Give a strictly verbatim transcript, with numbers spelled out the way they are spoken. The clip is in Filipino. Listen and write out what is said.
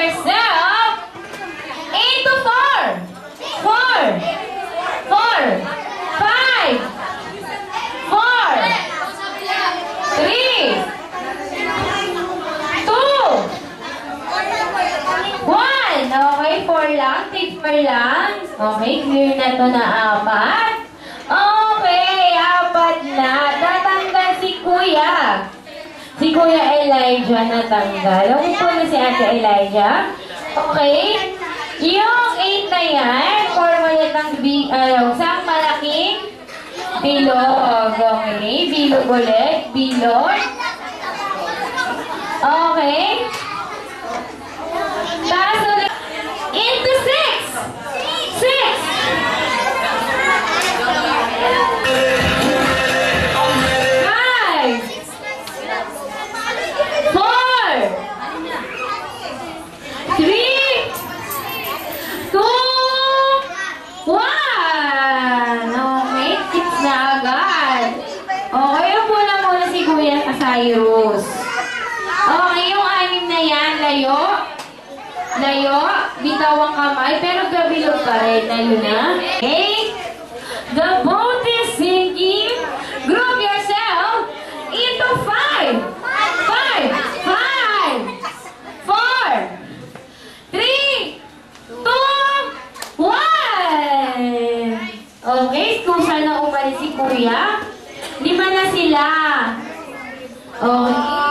yourself into four. Four. Four. Five. Four. Three. Two. One. Okay, four lang. Take four lang. Okay, clear na to na apat. Okay, apat na. Tatanggal si Kuya. Si Kuya Elijah natanggal. Okay po na si Ate Elijah. Okay. Yung eight na yan, formulat ng uh, isang malaking bilog. Okay. Bilog ulit. Bilog. Okay. Taas ulit. Into six. Six. Five. Four. Three. Two. One. Okay, six na agad. Okay, upo na muna si Kuya Cyrus. Okay, yung anim na yan, layo. Layo, bitaw ang kamay, pero gabilog pa rin. Layo na. Okay? The boat is sinking. Group yourself into five. Five. Five. Four. Three. Two. One. Okay, kung saan na umalis si Kuya, lima na sila. Okay.